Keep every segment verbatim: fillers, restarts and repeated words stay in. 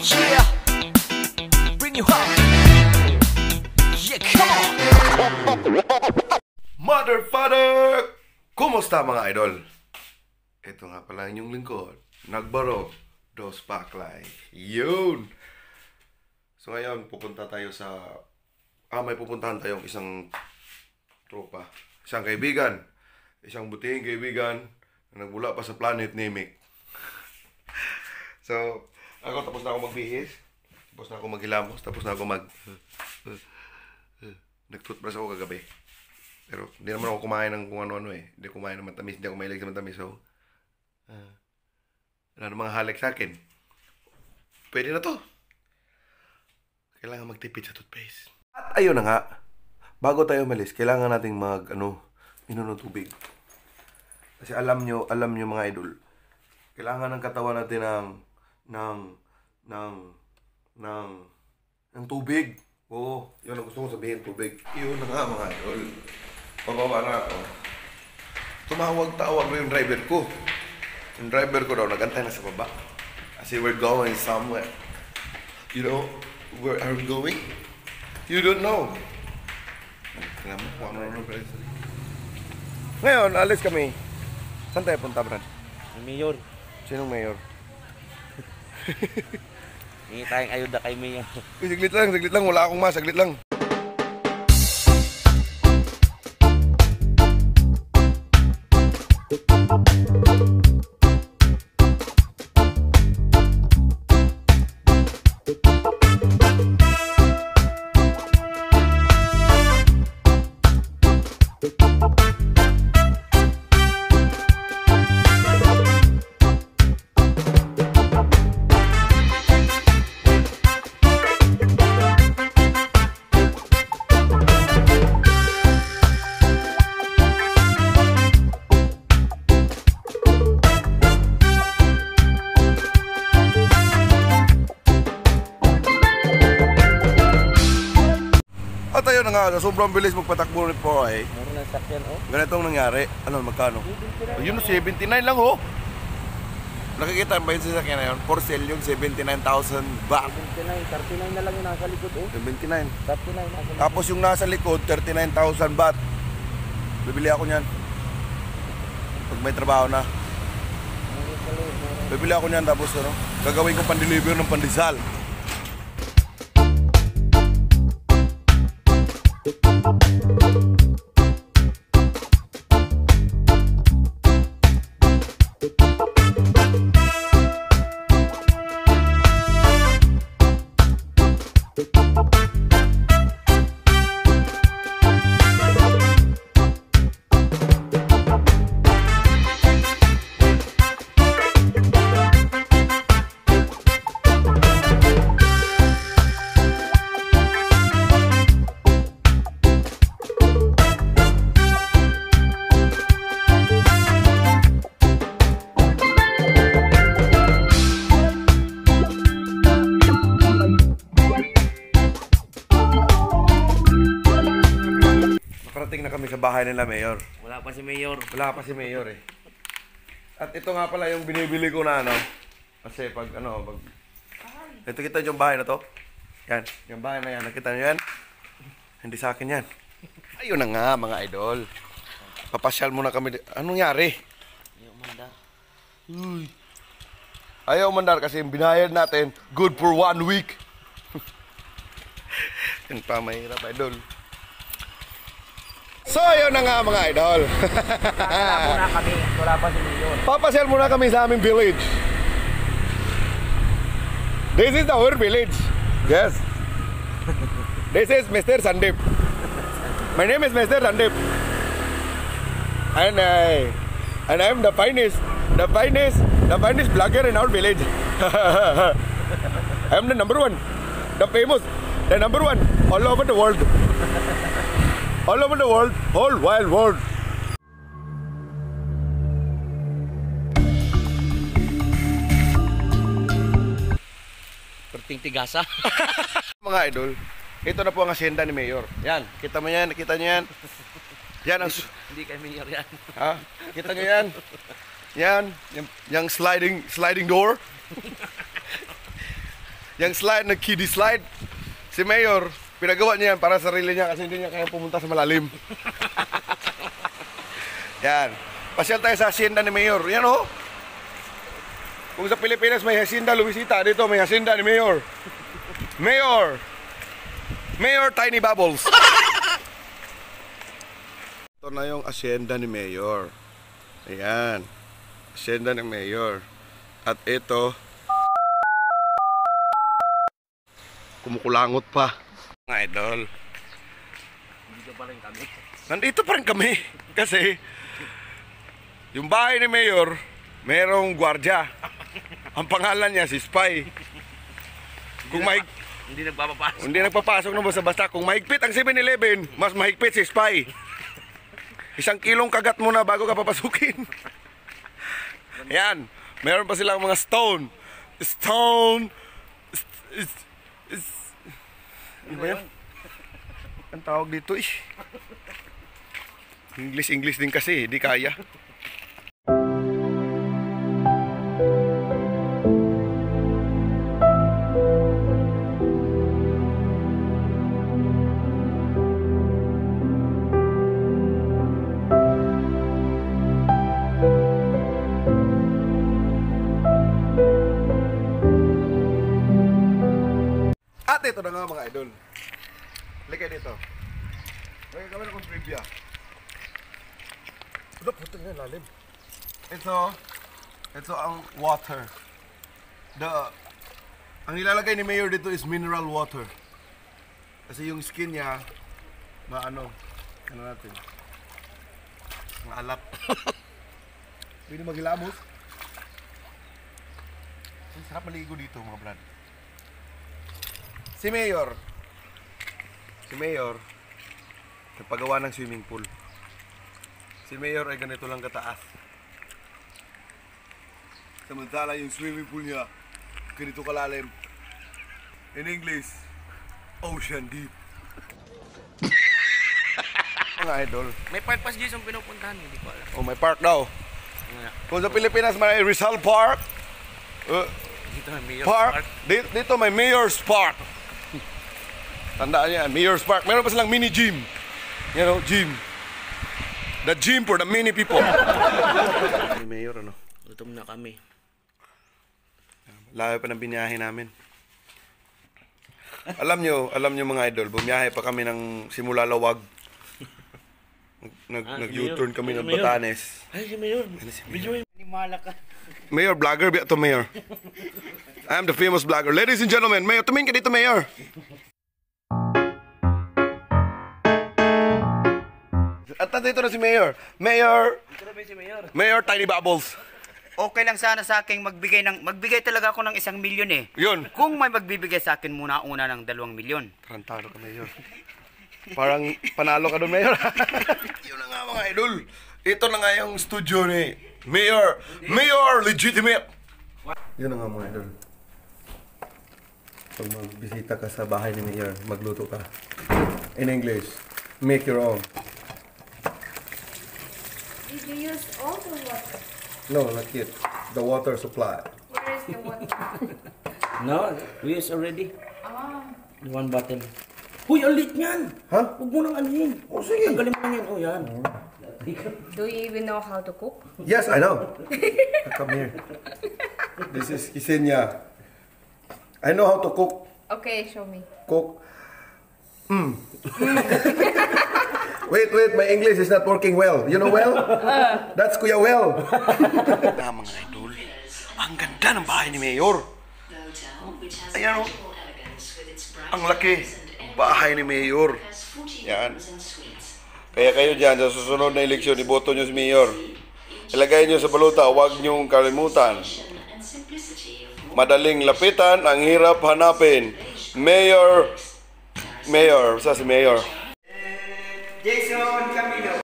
Yeah, bring you home. Yeah, come on. Mother, father! Kumusta mga idol? Ito nga pala inyong lingkod. Nagbaro, dos paklay. Yun! So ngayon, pupunta tayo sa... Ah, may pupuntahan tayong isang tropa. Isang kaibigan. Isang butihing kaibigan na nagbula pa sa planet Namek. So, ako tapos na ako magbihis. Tapos na ako maghilamos. Tapos na ako mag... Nag-toothbrush ako kagabi. Pero hindi naman ako kumain ng kung ano-ano eh. Hindi kumain ng matamis. Hindi ako mahilig sa matamis. So, uh, wala namang halik sa akin. Pwede na to. Kailangan magtipid sa toothpaste. At ayun na nga. Bago tayo umalis, kailangan nating mag, ano, inom ng tubig. Kasi alam nyo, alam nyo mga idol, kailangan ng katawan natin ng, ng, ng, ng, ng tubig. Oo, yun ang gusto kong sabihin, tubig. Yun na nga mga idol. Pababa na ako. Tumawag-tawag na yung driver ko. Yung driver ko daw, nagantay na sa baba. Kasi we're going somewhere. You know, where are we going? You don't know. Ngayon, alis kami. Saan tayo punta, Brad? Mayor. Sinong mayor? Hingi tayong ayuda kay Mayor. Uy, saglit lang, saglit lang. Wala akong mas, saglit lang. At ayun na nga, sa sobrang bilis magpatakbo rin po ay Meron ng sakyan, oh. ganitong nangyari. Ano, magkano? Yun, seventy-nine lang, oh. Nakikita ba yung sasakyan na yun? For sale yung seventy-nine thousand baht. seventy-nine, thirty-nine na lang yung nasa likod, oh. seventy-nine. thirty-nine nasa likod. Tapos yung nasa likod, thirty-nine thousand baht. Bibili ako niyan. Pag may trabaho na. Bibili ako niyan, tapos ano, gagawin ko pan-deliver ng pandesal. Nakarating na kami sa bahay nila, Mayor. Wala pa si Mayor. Wala pa si Mayor eh. At ito nga pala yung binibili ko na ano. Kasi pag ano, pag... Ito kita yung bahay na to. Yan, yung bahay na yan. Nakita nyo yan? Hindi sa akin yan. Ayun na nga mga idol. Papasyal muna kami. Anong nangyari? Ayaw umandar. Uy. Ayaw umandar kasi yung binayad natin, good for one week. Yung pa mahirap, idol. So, ayun na nga mga idol. Wala muna kami. Wala pa si Mayor. Papasyal muna kami sa aming village. This is our village. Yes. This is Mister Sandip. My name is Mister Sandip. And I, and I am the finest, the finest, the finest blogger in our village. I am the number one, the famous, the number one all over the world. All over the world, whole wild world. Perting tigasa. Mga idol, ito na po ang asyenda ni Mayor. Yan, kita mo yan, kita nyo yan. Yan ang... Hindi kay Mayor yan. Ha? Kita nyo yan? Yan, yung, yung sliding, sliding door. Yung slide, na kiddie slide. Si Mayor, pinagawa niya yan para sa sarili niya kasi hindi niya kaya pumunta sa malalim. Yan. Pasyal tayo sa hacienda ni Mayor. Yan oh. Kung sa Pilipinas may hacienda Luisita, dito may hacienda ni Mayor. Mayor. Mayor Tiny Bubbles. Ito na yung hacienda ni Mayor. Ayan. Hacienda ni Mayor. At ito, kumukulangot pa. Mga idol. Dito pa rin kami. Nandito pa rin kami. Kasi, yung bahay ni Mayor, merong gwardya. Ang pangalan niya si Spy. Kung may Hindi nagpapapasok. hindi nagpapasok na basta-basta. Kung mahigpit ang seven eleven, mas mahigpit si Spy. Isang kilong kagat muna bago ka papasukin. Ayan. Meron pa silang mga stone. Stone. Is, is, ano ba yan? Ang tawag dito eh. English, English din kasi. Di kaya. At ito na nga mga idol. Halika dito. Halika kami ng trivia. Ano puto nga lalim? Ito, ito ang water. The, ang nilalagay ni Mayor dito is mineral water. Kasi yung skin niya, maano, ano natin, ang alat. Pwede maghilamos. Ang sarap maligo dito mga brad. Si Mayor, si Mayor, nagpagawa ng swimming pool. Si Mayor ay ganito lang kataas. Samantala yung swimming pool niya, ganito kalalim. In English, ocean deep. Mga idol. May park pa si Jason pinupuntahan, hindi ko alam. Oh, may park daw. Nga. Kung sa Pilipinas may Rizal Park, uh, Dito may Mayor's Park, Park. Dito, dito may Mayor's Park. Tandaan yan, Mayor's Park. Meron pa silang mini gym. You know, gym. The gym for the many people. Mayor, ano? Gutom na kami. Layo pa ng biniyahe namin. Alam nyo, alam nyo mga idol, bumiyahe pa kami ng simula Lawag. Nag, Ah, nag si U-turn Mayor. kami Si ng Mayor. Batanes. Ay, si Mayor. si Mayor? Video yung animala ka. Mayor, vlogger, biya to Mayor. I am the famous vlogger. Ladies and gentlemen, Mayor, tumingin ka dito, Mayor. At nandito na si Mayor. Mayor, Dito na ba si Mayor? Mayor Tiny Bubbles. Okay lang sana sa akin magbigay ng magbigay talaga ako ng isang milyon eh. Yun. Kung may magbibigay sa akin muna una ng dalawang milyon. Tarantado ka, Mayor. Parang panalo ka doon, Mayor. Yun na nga, mga idol. Ito na nga yung studio ni Mayor. Mayor Legitimate. Yun na nga, mga idol. Pag magbisita ka sa bahay ni Mayor, magluto ka. In English, make your own. Did you use all the water? No, not yet. The water supply. Where is the water? No, we use already. Ah, One bottle. Huy, alit niyan! Ha? Huwag mo nang anuhin. Oh, sige. Tanggalin mo lang yan. Oh, yan. do you even know how to cook? Yes, I know. Come here. This is Kisenya. I know how to cook. Okay, show me. Cook. Mm. Wait, wait, my English is not working well. You know well? That's Kuya Well. Na mga idol, ang ganda ng bahay ni Mayor. Ayan o. Ang laki. Bahay ni Mayor. Yan. Kaya kayo dyan, sa susunod na eleksyon, iboto nyo si Mayor. Ilagay nyo sa baluta, huwag nyong kalimutan. Madaling lapitan, ang hirap hanapin. Mayor, Mayor, sa si Mayor. Jason Camilo.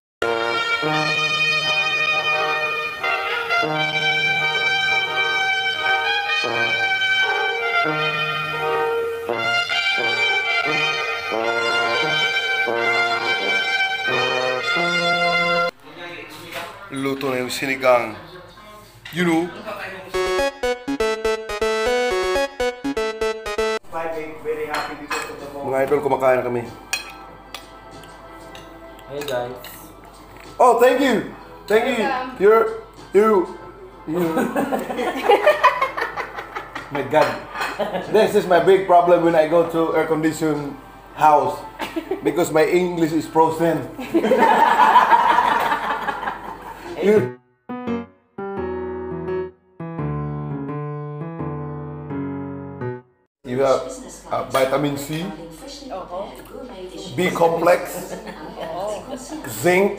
Luto na yung sinigang. You know? Mga idol, kumakain na kami. Hey guys. Oh, thank you! Thank you! Welcome. You're... You... You... My God. This is my big problem when I go to air-conditioned house. Because my English is frozen. You... You have uh, vitamin C, B complex, zinc,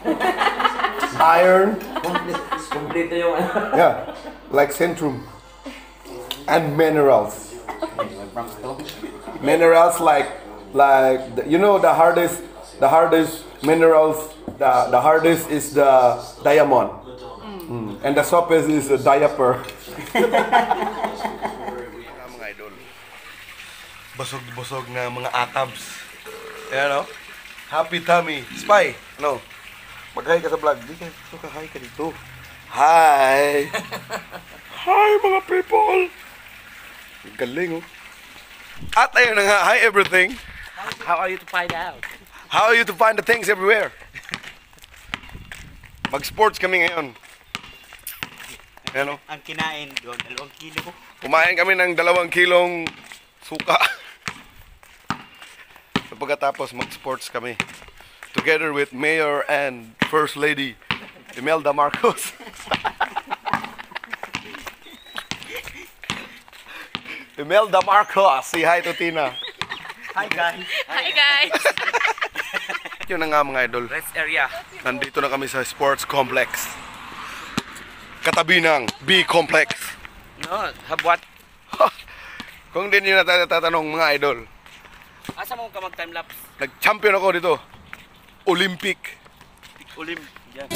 iron, Kompleto yung ano. yeah, like Centrum, and minerals. Minerals like like the, you know the hardest the hardest minerals the the hardest is the diamond, mm. and the softest is the diaper. Mga idol, busog-busog na mga atabs. Ayan o, happy tummy. Spy, no, mag-hi ka sa vlog. Di ka, so ka-hi ka dito. Hi! Hi mga people! Galing oh. At ayun na nga, hi everything. How are you to find out? How are you to find the things everywhere? Mag-sports kami ngayon. Ayan o. Ang kinain doon, dalawang kilo. Kumain kami ng dalawang kilong suka. Pagkatapos mag-sports kami. Together with Mayor and First Lady Imelda Marcos. Imelda Marcos, say hi to Tina. Hi guys. Hi guys. Yun na nga mga idol. Rest area. Nandito na kami sa sports complex. Katabi ng B complex. No, habwat. Kung din nyo natatanong mga idol, Asa mo ka mag-time lapse? nag-champion ako dito. Olympic. Ulim. Diyan.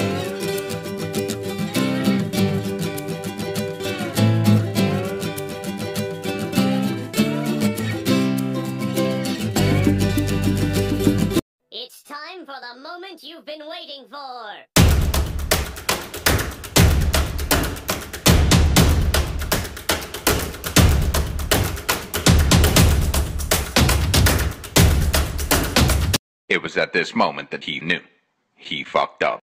It's time for the moment you've been waiting for. It was at this moment that he knew. He fucked up.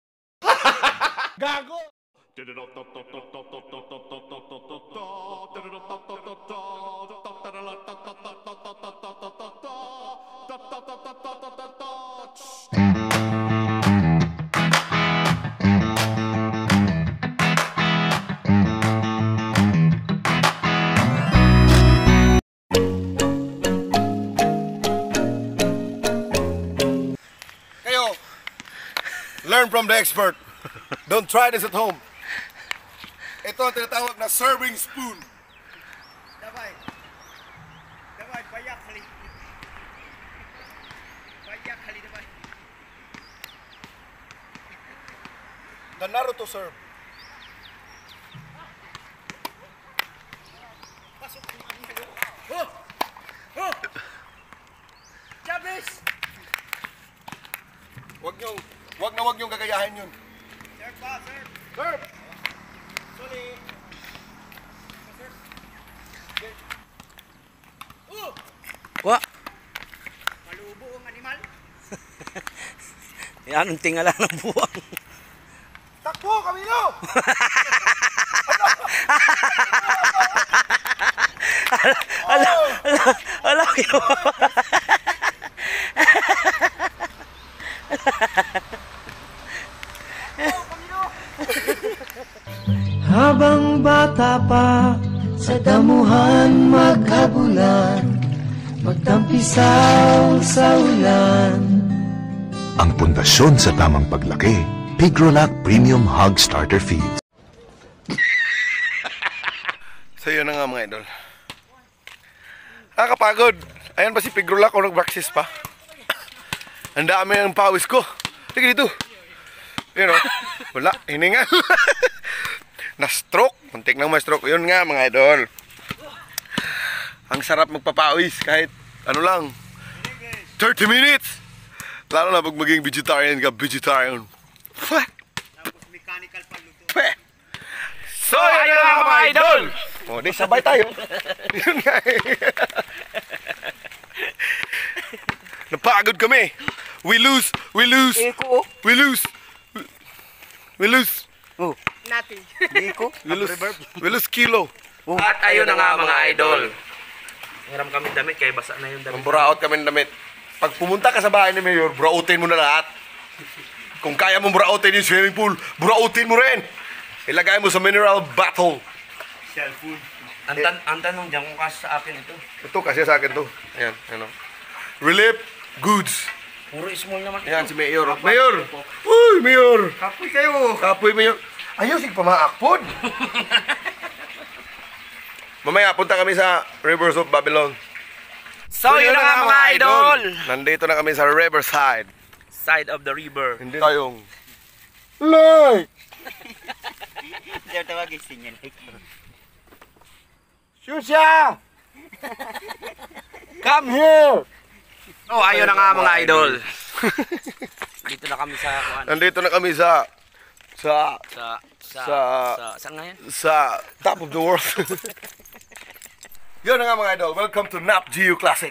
Kayo, learn from the expert. Don't try this at home. Ito ang tinatawag na serving spoon. Dabay. Dabay, bayak hali. Bayak hali dabay. The Naruto serve. Oh! Oh! Jabis! Wag nyo, wag na wag nyo gagayahin yun. Sir pa, sir. Serve! Sorry. Sir. Oh! Wa. Malubo ang animal. Yan ang tingala ng buwang. Takbo, Camilo! Ala, ala, ala, yun. Habang bata pa, sa damuhan maghabulan, magtampisaw sa ulan. Ang pundasyon sa tamang paglaki, Pigrolac Premium Hog Starter Feeds. So yun na nga mga idol. Nakakapagod. Ayan ba si Pigrolac o nag-practice pa? Ang dami ng pawis ko. Sige dito. Yun o. Wala. Hiningal. Na-stroke. Muntik nang ma-stroke. Yun nga mga idol. Ang sarap magpapawis kahit ano lang. thirty minutes. Lalo na pag maging vegetarian ka. Vegetarian. Tapos mechanical paluto. So yun na nga mga idol. O, di sabay tayo. Yun nga eh. kami. We lose, we lose, Eko. we lose. We lose. Oh. Nothing. Eko. We lose, we lose kilo. At ayun na nga mga idol. Hiram kami damit kaya basa na yung damit. Buraot kami ng damit. Pag pumunta ka sa bahay ni Mayor, burautin mo na lahat. Kung kaya mo burautin yung swimming pool, burautin mo rin. Ilagay mo sa mineral bottle. Cellphone. Ang, tan ang tanong dyan kung kasi sa akin ito. Ito kasi sa akin to. Ayan, ano. Relief goods. Puro small naman ito. Ayan si Mayor. Mayor! Uy, Mayor! Kapoy kayo. Kapoy, Mayor. Ayaw, sige pamaakpon. Mamaya, punta kami sa Rivers of Babylon. So, yun na nga mga idol. Nandito na kami sa Riverside. Side of the river. Hindi tayong like. Diyan tawagin sinyan. Shusha! Come here! Oh, ayun na nga mga idol. Dito na kami sa kuan. Nandito na kami sa sa Sa sa Sa- sa sa ngayon. sa top of the world. Yun na nga mga idol. Welcome to Nap Geo Classic.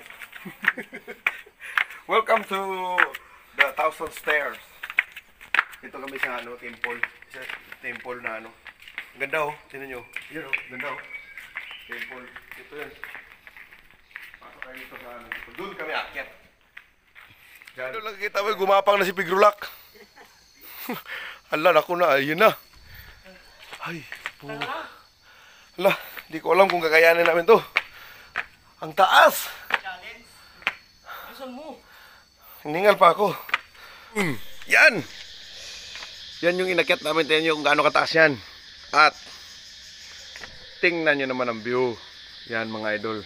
Welcome to the Thousand Stairs. Ito kami sa ano, temple. Sa temple na ano. Ang ganda oh. Tingnan nyo. Yun oh. Ganda oh. Temple. Ito yun. Pasok tayo dito sa ano. Doon kami akyat. Diyan. Doon lang kita mo, gumapang na si Pigrulak. Ala, naku na. Ayun na. Ay, po. Ala, di ko alam kung kakayanin namin to. Ang taas! Challenge. Gusto mo? Hiningal pa ako. Mm, yan! Yan yung inakyat namin. Tingnan nyo kung gaano kataas yan. At, tingnan nyo naman ang view. Yan mga idol.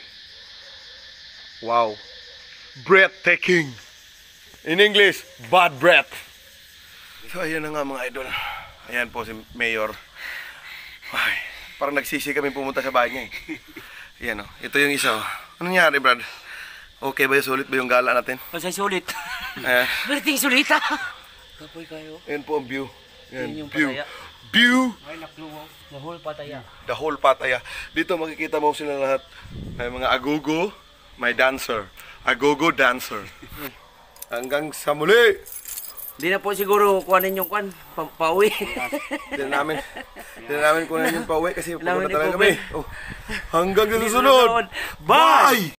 Wow. Breathtaking. In English, bad breath. So, ayan na nga mga idol. Ayan po si Mayor. Ay, parang nagsisi kami pumunta sa bahay niya eh. Ayan o. Ito yung isa o. Ano nangyari, Brad? Okay ba yung sulit ba yung gala natin? Masay sulit. Ayan. Berting sulita. Kapoy kayo. Ayan po ang view. Ayan, Yan yung view. pataya. View. Ay nakluwaw. The whole pataya. The whole Pattaya. Dito makikita mo sila lahat. May mga agogo, may dancer. Agogo dancer. Hanggang sa muli. Hindi na po siguro kuhanin yung kuhan. Pa pauwi. Hindi na namin. Hindi na namin kunin yung pauwi kasi Namin pumunta talaga ikukunin. kami. Oh. Hanggang sa susunod. Bye! Bye!